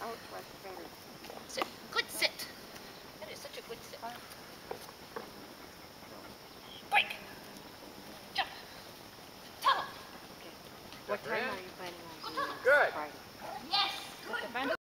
Sit. Good sit. That is such a good sit. Break. Jump. Tunnel. What time are you planning on doing Good. Friday? Yes. Good.